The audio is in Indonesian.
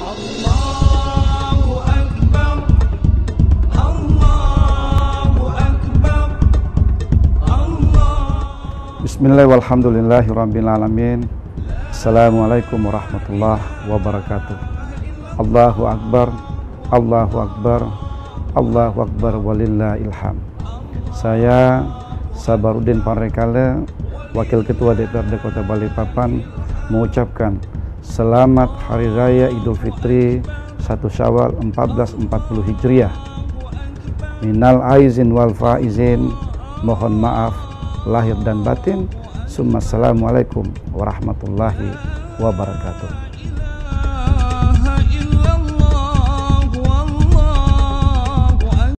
Allahu Akbar, Allahu Akbar, Allah. Bismillah walhamdulillahi rabbil alamin. Assalamualaikum warahmatullahi wabarakatuh. Allahu Akbar, Allahu Akbar, Allahu Akbar walillahil hamd. Saya Sabarudin Panrekale, Wakil Ketua DPRD Kota Balikpapan, mengucapkan selamat Hari Raya Idul Fitri 1 Syawal 1440 Hijriah. Minal aizin wal faizin, mohon maaf lahir dan batin. Assalamualaikum warahmatullahi wabarakatuh.